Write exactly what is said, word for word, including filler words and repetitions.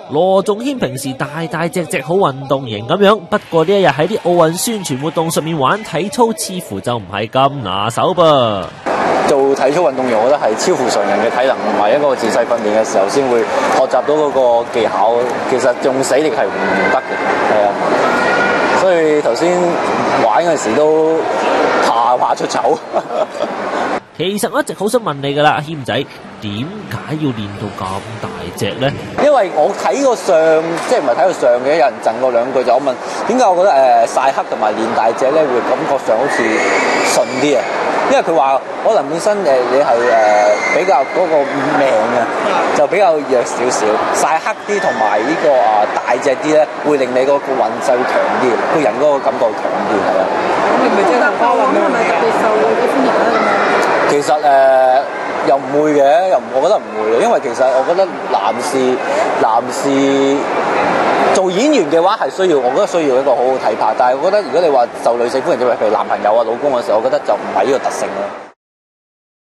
羅仲謙平時大大隻隻好運動型咁樣，不過呢一日喺啲奧運宣傳活動上面玩體操，似乎就唔係咁拿手噃。 做體操運動員，我覺得係超乎常人嘅體能，同埋一個自細訓練嘅時候先會學習到嗰個技巧。其實用死力係唔得嘅，係啊。所以頭先玩嗰時都怕怕出醜。 其實我一直好想問你噶啦，謙仔，點解要練到咁大隻咧？ 因為我睇過上，即係唔係睇過上嘅，有人贈過兩句就我問，點解我覺得誒、呃、曬黑同埋練大隻咧會感覺上好似順啲啊？因為佢話可能本身誒你係誒、呃、比較嗰個命啊，就比較弱少少，曬黑啲同埋呢個啊大隻啲咧，會令你嗰個運勢強啲，個人嗰個感覺強啲係啦。咁你咪即係花運動係咪特別受啲歡迎咧？咁樣其實誒、呃、又唔會嘅，又我覺得唔會嘅，因為其實我覺得男士男士做演員嘅話係需要，我覺得需要一個好好體魄，但係我覺得如果你話受女性歡迎，就係譬如男朋友啊、老公嘅時候，我覺得就唔係呢個特性咯。